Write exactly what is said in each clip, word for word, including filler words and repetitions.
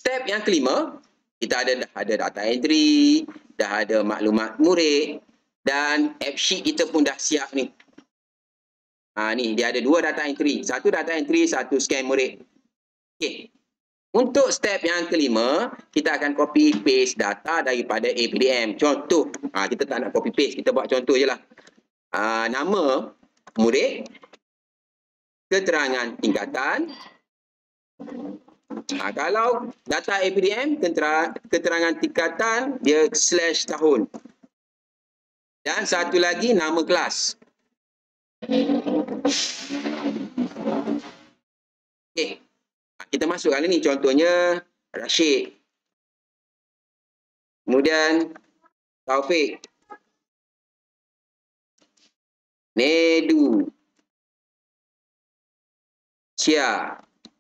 step yang kelima, kita ada dah ada data entry, dah ada maklumat murid dan app sheet kita pun dah siap ni. Ha, ni dia ada dua data entry, satu data entry, satu scan murid. Okey. Untuk step yang kelima, kita akan copy paste data daripada A P D M. Contoh, ha, kita tak nak copy paste, kita buat contoh je lah. Ha, nama murid, keterangan tingkatan. Ha, kalau data A P D M, keterangan tingkatan, dia slash tahun. Dan satu lagi, nama kelas. Okey. Kita masukkan ni, contohnya Rashid. Kemudian Taufik. Nedu. Cia.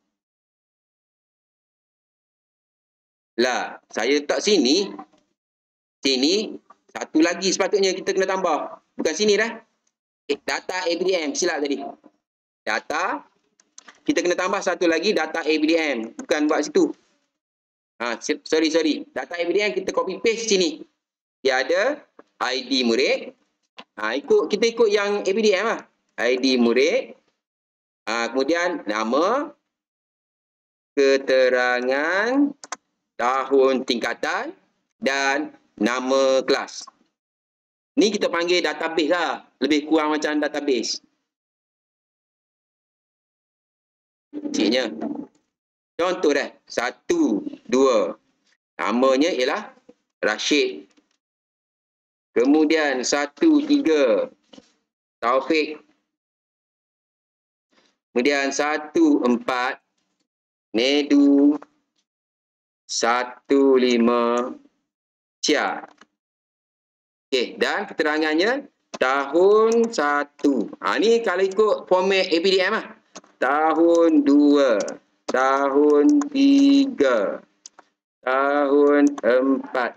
Lah, saya letak sini. Sini. Satu lagi sepatutnya kita kena tambah. Bukan sini dah. Eh, data A P D M. Silap tadi. Data. Kita kena tambah satu lagi data A P D M. Bukan buat situ. Ha, sorry, sorry. Data A P D M kita copy paste sini. Dia ada I D murid. Ha, ikut, kita ikut yang A P D M lah. I D murid. Ha, kemudian nama. Keterangan. Tahun tingkatan. Dan nama kelas. Ni kita panggil database lah. Lebih kurang macam database. Ciknya. Contoh dah. Satu, dua. Namanya ialah Rashid. Kemudian satu, tiga. Taufik. Kemudian satu, empat. Nedu. Satu, lima. Cia. Okey, dan keterangannya tahun satu. Ha, ni kalau ikut format A P D M lah. Tahun dua. Tahun tiga. Tahun empat.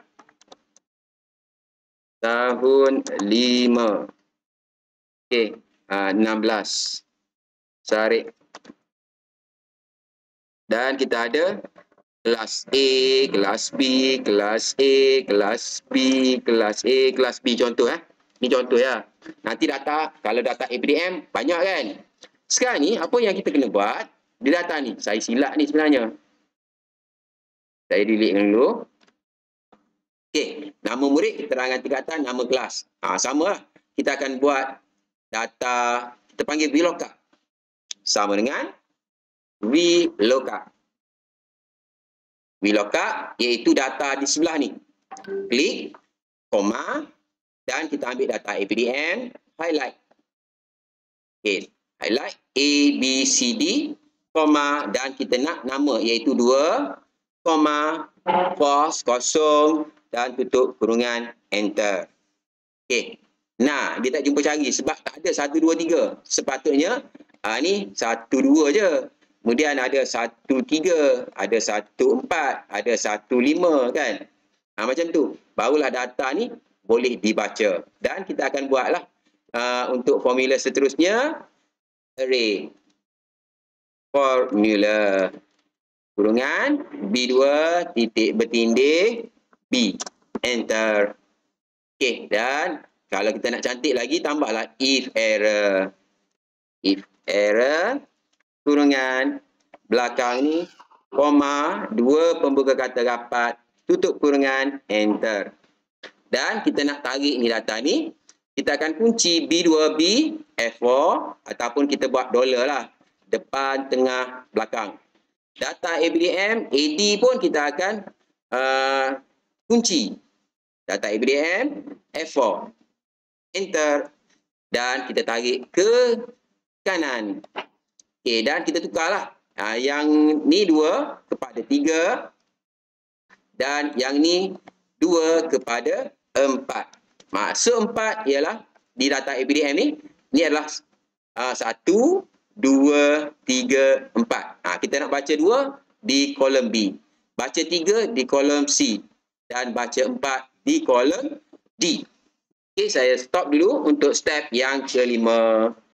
Tahun lima. Okey, ha, enam belas. Sarik. Dan kita ada kelas A, kelas B, kelas A, kelas B, kelas A, kelas B. Contoh eh. Ni contoh ya. Nanti data, kalau data A P D M banyak kan. Sekarang ni apa yang kita kena buat di data ni? Saya silap ni sebenarnya. Saya delete dulu. Okey, nama murid, keterangan tingkatan, nama kelas. Ha, sama lah. Kita akan buat data, kita panggil VLOOKUP. Sama dengan VLOOKUP. VLOOKUP iaitu data di sebelah ni. Klik, koma, dan kita ambil data A P D M, highlight. Okay, highlight A, B, C, D, koma, dan kita nak nama iaitu dua, koma, false, kosong, dan tutup kurungan, enter. Okay, nah, dia tak jumpa cari sebab tak ada satu, dua, tiga. Sepatutnya, ah, ni satu, dua je. Kemudian ada satu, tiga, ada satu, empat, ada satu, lima kan. Ha, macam tu. Barulah data ni boleh dibaca. Dan kita akan buatlah uh, untuk formula seterusnya. Array. Formula. Kurungan. B dua titik bertindih. B. Enter. Okey. Dan kalau kita nak cantik lagi, tambahlah if error. If error. Kurungan belakang ni, koma, dua pembuka kata rapat, tutup kurungan, enter. Dan kita nak tarik ni data ni, kita akan kunci B dua B, F four, ataupun kita buat dollar lah. Depan, tengah, belakang. Data A P D M, A D pun kita akan uh, kunci. Data A P D M, F four. Enter. Dan kita tarik ke kanan. Okay, dan kita tukarlah. Ha, yang ni dua kepada tiga. Dan yang ni dua kepada empat. Maksud empat ialah di data A P D M ni. Ni adalah uh, satu, dua, tiga, empat. Ha, kita nak baca dua di kolom B. Baca tiga di kolom C. Dan baca empat di kolom D. Okay, saya stop dulu untuk step yang kelima.